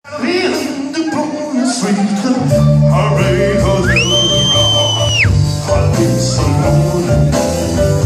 In the bonus sweet heartbreak hotel, I've been so lonely.